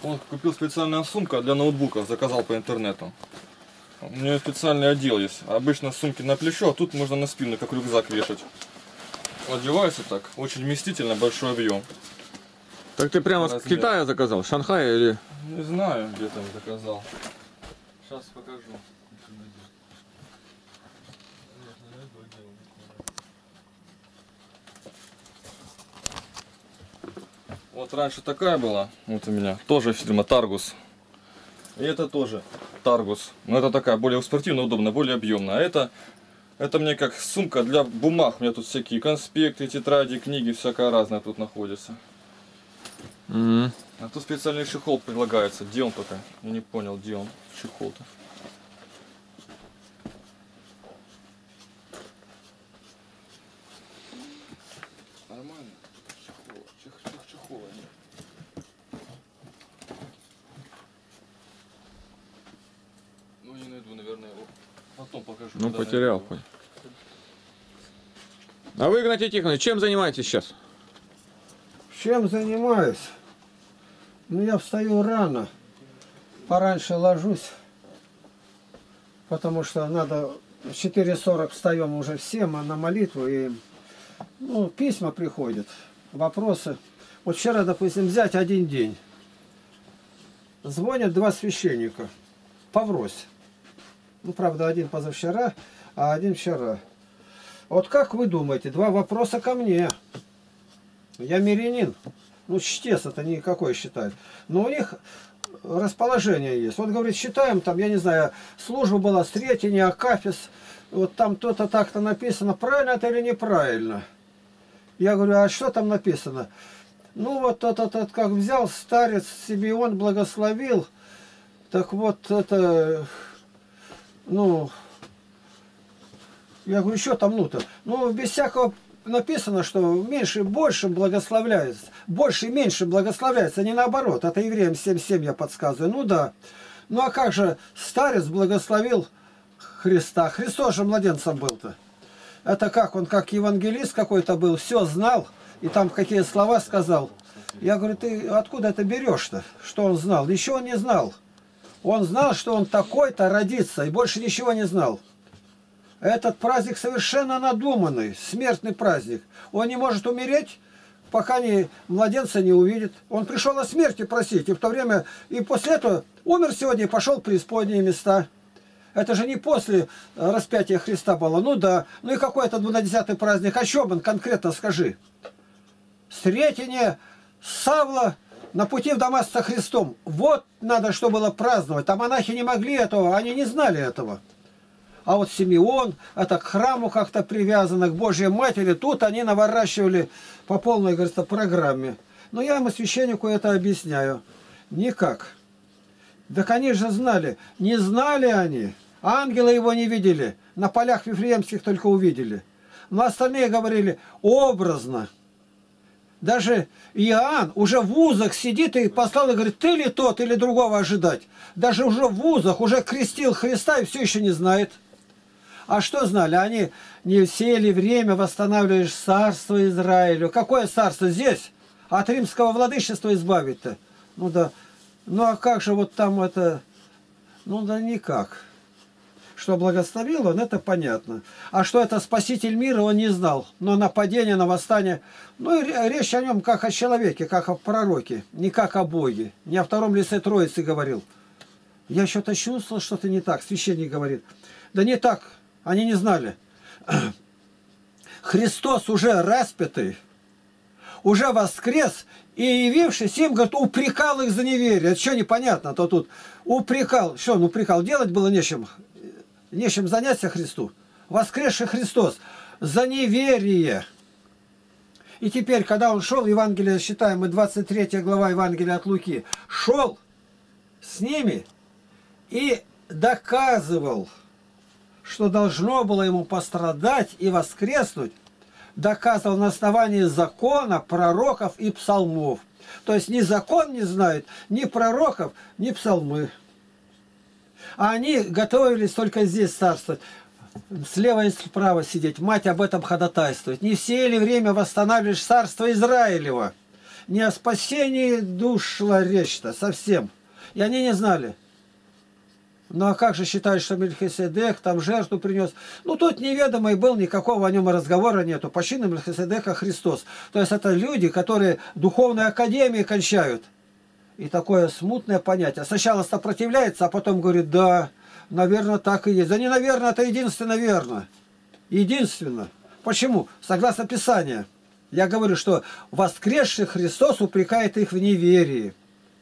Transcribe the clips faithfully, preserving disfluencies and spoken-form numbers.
Он купил специальную сумку для ноутбуков, заказал по интернету. У нее специальный отдел есть. Обычно сумки на плечо, а тут можно на спину, как рюкзак, вешать. Одевается так, очень вместительно, большой объем. Так ты прямо с Китая заказал, Шанхая или? Не знаю, где там заказал. Сейчас покажу. Вот раньше такая была, вот у меня, тоже фирма Targus. И это тоже Targus. Но это такая более спортивно, удобная, более объемная. А это, это мне как сумка для бумаг. У меня тут всякие конспекты, тетради, книги, всякое разное тут находится. Mm-hmm. А тут специальный чехол предлагается. Где он только? Я не понял, где он, чехол-то. Нормально. Чехол, чех, чех, чехола нет. Ну не найду, наверное, его. Потом покажу. Ну потерял хоть. А вы, Игнатий Тихонович, чем занимаетесь сейчас? Чем занимаюсь? Ну, я встаю рано, пораньше ложусь, потому что надо в четыре сорок встаем уже всем, а на молитву, и ну, письма приходят, вопросы. Вот вчера, допустим, взять один день. Звонят два священника, поврось. Ну, правда, один позавчера, а один вчера. Вот как вы думаете, два вопроса ко мне. Я мирянин. Ну, чтец это никакой считают. Но у них расположение есть. Вот, говорит, считаем, там, я не знаю, служба была Сретение, Акафис. Вот там то-то так-то написано. Правильно это или неправильно? Я говорю, а что там написано? Ну, вот этот, этот как взял старец Симеон, благословил. Так вот, это... Ну... Я говорю, что там ну-то? Ну, без всякого... Написано, что меньше и больше благословляется. Больше и меньше благословляется, а не наоборот. Это евреям семь семь я подсказываю. Ну да. Ну а как же старец благословил Христа? Христос же младенцем был-то. Это как? Он как евангелист какой-то был, все знал. И там какие слова сказал. Я говорю, ты откуда это берешь-то? Что он знал? Ничего он не знал. Он знал, что он такой-то родится. И больше ничего не знал. Этот праздник совершенно надуманный, смертный праздник. Он не может умереть, пока не, младенца не увидит. Он пришел о смерти просить, и в то время, и после этого умер сегодня и пошел в преисподние места. Это же не после распятия Христа было. Ну да, ну и какой это двунадесятый праздник? О чем он конкретно скажи? Сретение Савла на пути в Дамаск со Христом. Вот надо, что было праздновать. А монахи не могли этого, они не знали этого. А вот Симеон, это к храму как-то привязано, к Божьей Матери, тут они наворачивали по полной, говорится, программе. Но я ему, священнику, это объясняю. Никак. Так они же знали. Не знали они. Ангелы его не видели. На полях вифлеемских только увидели. Но остальные говорили образно. Даже Иоанн уже в вузах сидит и послал и говорит, ты ли тот или другого ожидать? Даже уже в вузах, уже крестил Христа и все еще не знает. А что знали? Они не все ли время восстанавливаешь царство Израилю? Какое царство здесь? От римского владычества избавить-то? Ну да. Ну а как же вот там это... Ну да никак. Что благословил он, это понятно. А что это спаситель мира, он не знал. Но нападение, на восстание... Ну и речь о нем как о человеке, как о пророке. Не как о Боге. Не о втором лице Троицы говорил. Я что-то чувствовал, что-то не так. Священник говорит. Да не так. Они не знали. Христос уже распятый, уже воскрес, и явившись им, говорит, упрекал их за неверие. Это что непонятно, то тут упрекал. Что он упрекал? Делать было нечем. Нечем заняться Христу. Воскресший Христос за неверие. И теперь, когда он шел, Евангелие считаем, мы двадцать третья глава Евангелия от Луки, шел с ними и доказывал, что должно было ему пострадать и воскреснуть, доказывал на основании закона, пророков и псалмов. То есть ни закон не знает, ни пророков, ни псалмы. А они готовились только здесь царствовать. Слева и справа сидеть, мать об этом ходатайствует. Не все ли время восстанавливаешь царство Израилева? Не о спасении душ шла речь-то совсем. И они не знали. Ну а как же считают, что Мельхиседек там жертву принес? Ну тут неведомый был, никакого о нем разговора нету. Почина Мельхиседека Христос. То есть это люди, которые духовные академии кончают. И такое смутное понятие. Сначала сопротивляется, а потом говорит, да, наверное, так и есть. Да не наверное, это единственно верно. Единственно. Почему? Согласно Писанию. Я говорю, что воскресший Христос упрекает их в неверии.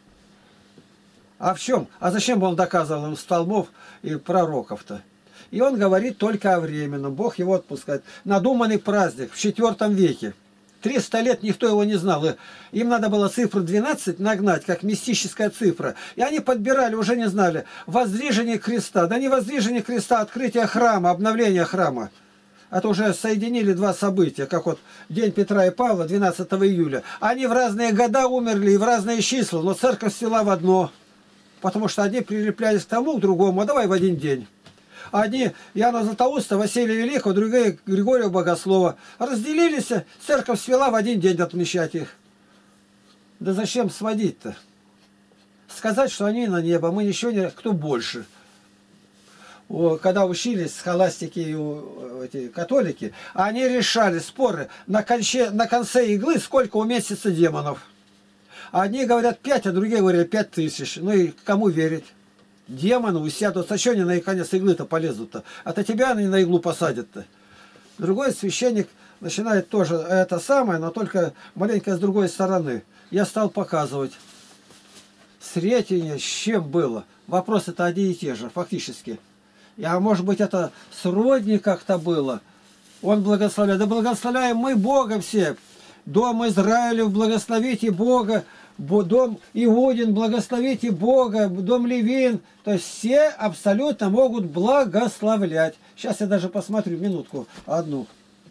А в чем? А зачем он доказывал им столбов и пророков-то? И он говорит только о временном. Бог его отпускает. Надуманный праздник в четвёртом веке. триста лет никто его не знал. И им надо было цифру двенадцать нагнать, как мистическая цифра. И они подбирали, уже не знали. Воздвижение креста. Да не воздвижение креста, открытие храма, обновление храма. Это уже соединили два события, как вот День Петра и Павла, двенадцатого июля. Они в разные года умерли и в разные числа, но церковь свела в одно. Потому что одни прилеплялись к тому, к другому, а давай в один день. Одни Иоанна Златоуста, Василия Великого, другие Григория Богослова. Разделились, церковь свела в один день отмечать их. Да зачем сводить-то? Сказать, что они на небо, мы ничего не... Кто больше? Когда учились схоластики и эти католики, они решали споры на, конче, на конце иглы, сколько уместится демонов. Одни говорят пять, а другие говорят пять тысяч. Ну и кому верить? Демоны усядут. А что они на конец иглы-то полезут-то? А-то тебя они на иглу посадят-то. Другой священник начинает тоже это самое, но только маленько с другой стороны. Я стал показывать. Сретение с чем было? Вопросы-то одни и те же, фактически. А может быть это сродни как-то было? Он благословляет. Да благословляем мы Бога все. Дом Израилев, благословите Бога. Дом Иудин, благословите Бога. Дом Левин. То есть все абсолютно могут благословлять. Сейчас я даже посмотрю минутку одну.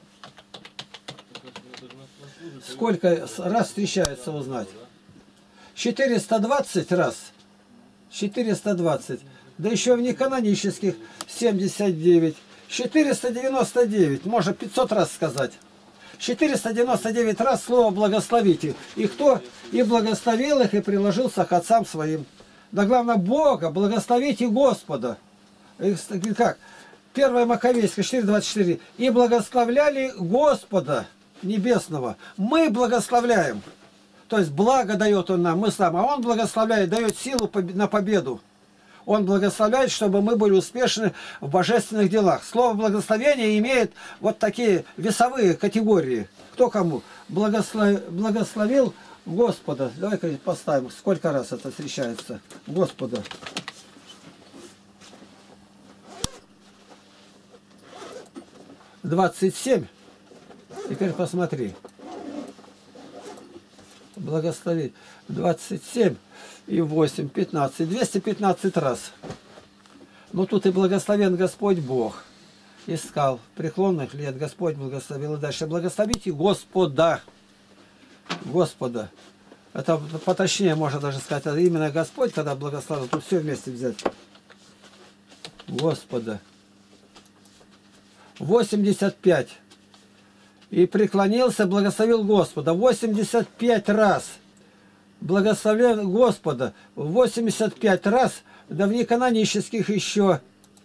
Сколько раз встречается узнать? четыреста двадцать раз. четыреста двадцать. Да еще в неканонических семьдесят девять. четыреста девяносто девять. Можно пятьсот раз сказать. четыреста девяносто девять раз слово «благословите». И кто и благословил их, и приложился к отцам своим. Да главное, Бога, благословите Господа. И как? первое Маковейское, четыре двадцать четыре. И благословляли Господа Небесного. Мы благословляем. То есть благо дает Он нам, мы сам. А Он благословляет, дает силу на победу. Он благословляет, чтобы мы были успешны в божественных делах. Слово благословение имеет вот такие весовые категории. Кто кому? Благослов... Благословил Господа. Давай-ка поставим, сколько раз это встречается. Господа. двадцать семь. Теперь посмотри. Благословить. двадцать семь. И восемь, пятнадцать, двести пятнадцать раз. Но тут и благословен Господь Бог. Искал преклонных лет, Господь благословил. И дальше благословите Господа. Господа. Это поточнее можно даже сказать. Это именно Господь, когда благословил. Тут все вместе взять. Господа. восемьдесят пять. И преклонился, благословил Господа. восемьдесят пять раз. Благословен Господа восемьдесят пять раз, да в неканонических еще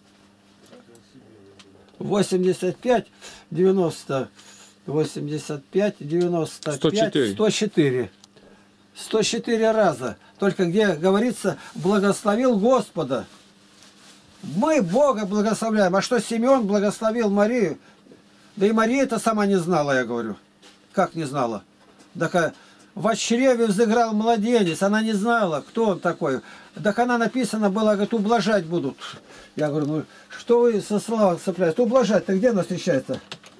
восемьдесят пять, девяносто, восемьдесят пять, девяносто пять, сто четыре. сто четыре раза. Только где говорится, благословил Господа. Мы Бога благословляем. А что Симеон благословил Марию? Да и Мария-то сама не знала, я говорю. Как не знала? Так в чреве взыграл младенец, она не знала, кто он такой. Так она написано было, говорит, ублажать будут. Я говорю, ну что вы со словом цепляете? Ублажать-то где она встречается?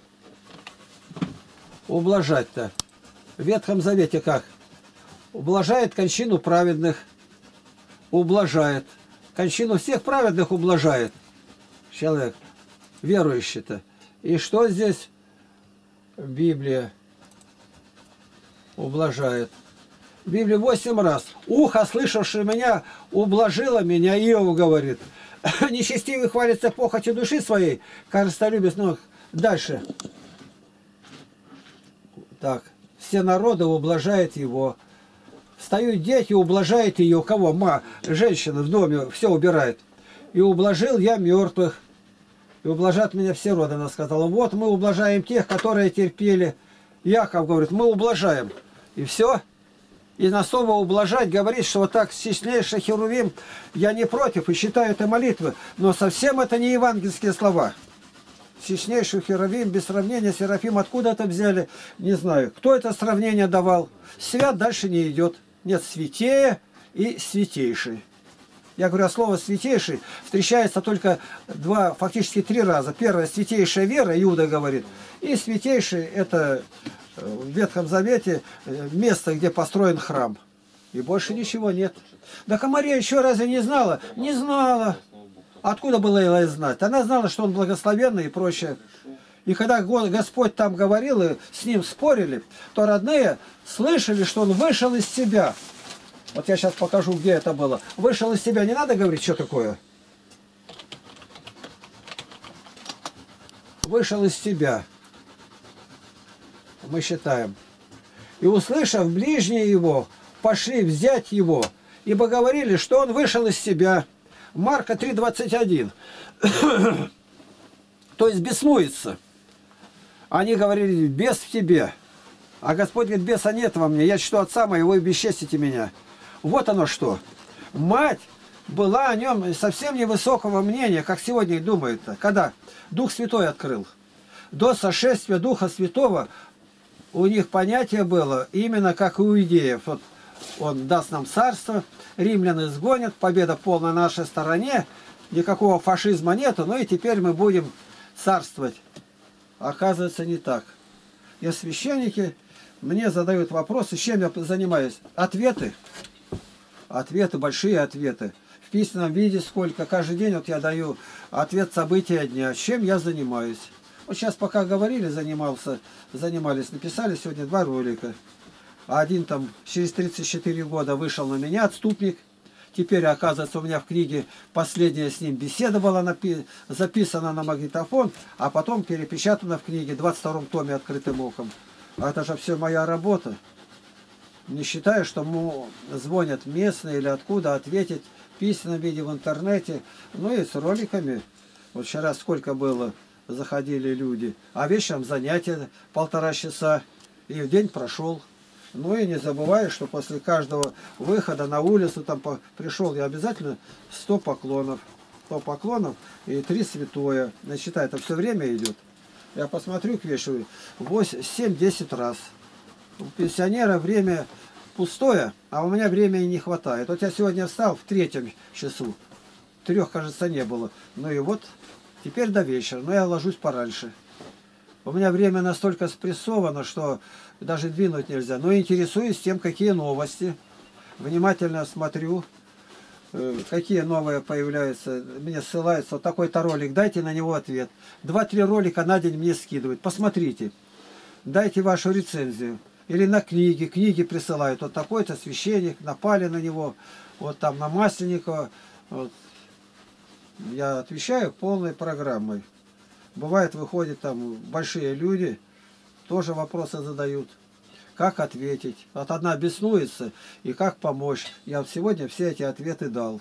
Ублажать-то. В Ветхом Завете как? Ублажает кончину праведных. Ублажает. Кончину всех праведных ублажает. Человек верующий-то. И что здесь? Библия ублажает. В Библии восемь раз. Ухо, слышавшее меня, ублажило меня. Иов говорит. Нечестивый хвалится похотью души своей. Корыстолюбец. Ну, дальше. Так. все народы ублажают его. Встают дети, ублажают ее. У кого? Ма, женщина в доме все убирает. И ублажил я мертвых. И ублажат меня все роды. Она сказала, вот мы ублажаем тех, которые терпели. Яков говорит, мы ублажаем. И все. И на слово ублажать говорит, что вот так честнейший Херувим, я не против и считаю это молитвы, но совсем это не евангельские слова. Честнейший Херувим, без сравнения, Серафим, откуда это взяли, не знаю. Кто это сравнение давал? Свят дальше не идет. Нет, святее и святейший. Я говорю, а слово святейший встречается только два, фактически три раза. Первое, святейшая вера, Иуда говорит, и святейший это... в Ветхом Завете место, где построен храм. И больше ничего нет. Да Мария еще разве не знала? Не знала. Откуда было ей знать? Она знала, что он благословенный и прочее. И когда Господь там говорил, и с ним спорили, то родные слышали, что он вышел из себя. Вот я сейчас покажу, где это было. Вышел из себя. Не надо говорить, что такое. Вышел из себя. Мы считаем. И услышав ближние его, пошли взять его, ибо говорили, что он вышел из себя. Марка три двадцать один. То есть беснуется. Они говорили, бес в тебе. А Господь говорит, беса нет во мне, я чту Отца моего и бесчестите меня. Вот оно что. Мать была о нем совсем невысокого мнения, как сегодня и думают. Когда Дух Святой открыл. До сошествия Духа Святого у них понятие было именно как у иудеев. Вот он даст нам царство, римлян изгонят, победа полная на нашей стороне, никакого фашизма нету, ну и теперь мы будем царствовать. Оказывается, не так. И священники мне задают вопросы, чем я занимаюсь. Ответы. Ответы, большие ответы. В письменном виде сколько. Каждый день вот я даю ответ события дня. Чем я занимаюсь. Вот сейчас пока говорили, занимался, занимались, написали сегодня два ролика. Один там через тридцать четыре года вышел на меня, отступник. Теперь, оказывается, у меня в книге последняя с ним беседа была записана на магнитофон, а потом перепечатана в книге в двадцать втором томе «Открытым оком». А это же все моя работа. Не считаю, что ему звонят местные или откуда ответить в письменном виде в интернете. Ну и с роликами. Вот вчера сколько было, заходили люди. А вечером занятия полтора часа. И день прошел. Ну и не забывай, что после каждого выхода на улицу там пришел я обязательно сто поклонов. сто поклонов и три святое. Значит, это все время идет. Я посмотрю к вечеру семь-десять раз. У пенсионера время пустое, а у меня времени не хватает. Вот я сегодня встал в третьем часу. Трех, кажется, не было. Ну и вот теперь до вечера. Но я ложусь пораньше. У меня время настолько спрессовано, что даже двинуть нельзя. Но интересуюсь тем, какие новости. Внимательно смотрю, какие новые появляются. Мне ссылаются. Вот такой-то ролик. Дайте на него ответ. Два-три ролика на день мне скидывают. Посмотрите. Дайте вашу рецензию. Или на книги. Книги присылают. Вот такой-то священник. Напали на него. Вот там на Масленникова. Вот. Я отвечаю полной программой. Бывает, выходят там большие люди, тоже вопросы задают. Как ответить? Вот одна беснуется, и как помочь. Я сегодня все эти ответы дал.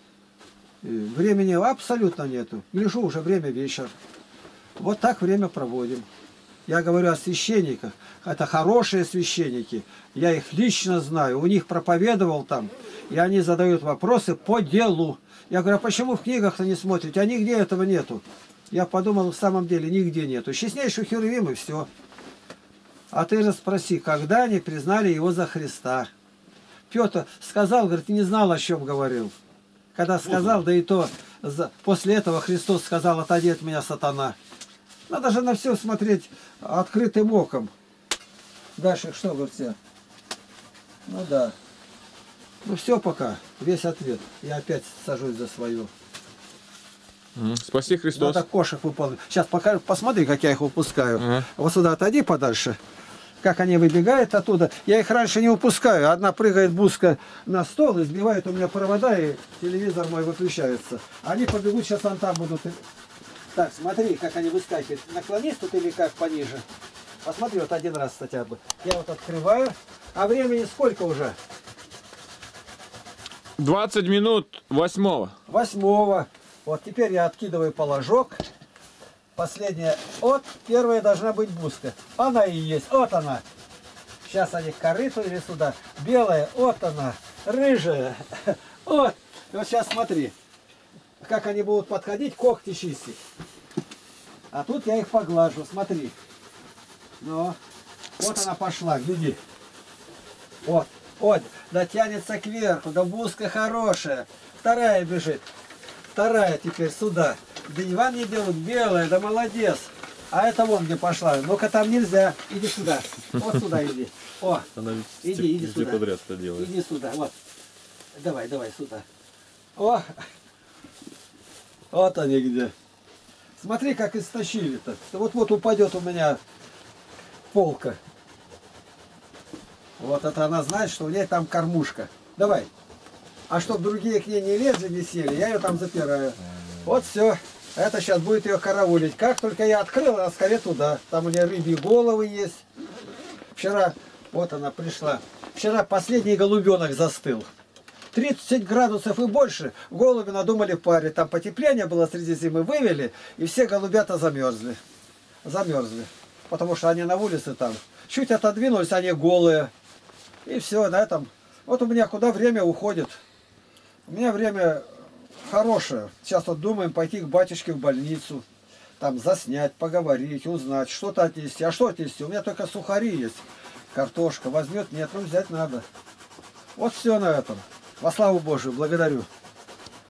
И времени абсолютно нету. Гляжу, уже время вечер. Вот так время проводим. Я говорю о священниках. Это хорошие священники. Я их лично знаю. У них проповедовал там. И они задают вопросы по делу. Я говорю, а почему в книгах-то не смотрите? А нигде этого нету. Я подумал, в самом деле нигде нету. Честнейший Херувим и все. А ты же спроси, когда они признали его за Христа? Петр сказал, говорит, не знал, о чем говорил. Когда сказал, да и то, после этого Христос сказал, отойди от меня, сатана. Надо же на все смотреть открытым оком. Дальше что, говорите? Ну да. Ну все пока, весь ответ. Я опять сажусь за свое. Спаси Христос. Надо кошек выполнить. Сейчас пока, посмотри, как я их выпускаю. Ага. Вот сюда отойди подальше. Как они выбегают оттуда. Я их раньше не выпускаю. Одна прыгает бузко на стол и сбивает у меня провода, и телевизор мой выключается. Они побегут, сейчас вон там будут. Так, смотри, как они выскакивают. Наклонись тут или как пониже. Посмотри, вот один раз хотя бы. Я вот открываю. А времени сколько уже? двадцать минут восьмого. Восьмого. Вот теперь я откидываю положок. Последняя. Вот первая должна быть бузка. Она и есть. Вот она. Сейчас они к корыту или сюда. Белая. Вот она. Рыжая. Вот. И вот сейчас смотри. Как они будут подходить, когти чистить. А тут я их поглажу. Смотри. Ну. Вот она пошла. Гляди. Вот. Вот. Да тянется кверху. Да бузка хорошая. Вторая бежит. Вторая теперь сюда. Да Иван не делают белая, да молодец. А это вон где пошла. Ну-ка там нельзя. Иди сюда. Вот сюда иди. О, Она ведь иди, иди везде сюда. подряд это делает. Иди сюда. Вот. Давай, давай сюда. О. Вот они где. Смотри, как истощили-то. Вот-вот упадет у меня полка. Вот это она знает, что у нее там кормушка. Давай. А чтобы другие к ней не лезли, не сели, я ее там запираю. Вот все. Это сейчас будет ее караулить. Как только я открыл, она скорее туда. Там у нее рыбьи головы есть. Вчера, вот она пришла. Вчера последний голубенок застыл. тридцать градусов и больше. Голуби надумали парить. Там потепление было среди зимы. Вывели, и все голубята замерзли. Замерзли. Потому что они на улице там. Чуть отодвинулись, они голые. И все, на этом. Вот у меня куда время уходит. У меня время хорошее. Сейчас вот думаем пойти к батюшке в больницу. Там заснять, поговорить, узнать, что-то отнести. А что отнести? У меня только сухари есть. Картошка. Возьмет? Нет, ну взять надо. Вот все на этом. Во славу Божию. Благодарю.